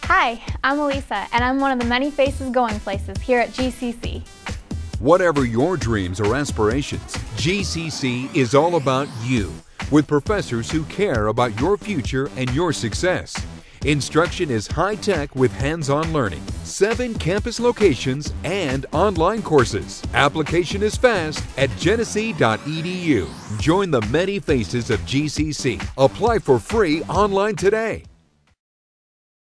Hi, I'm Alisa, and I'm one of the many faces going places here at GCC. Whatever your dreams or aspirations, GCC is all about you, with professors who care about your future and your success. Instruction is high-tech with hands-on learning, 7 campus locations, and online courses. Application is fast at genesee.edu. Join the many faces of GCC. Apply for free online today.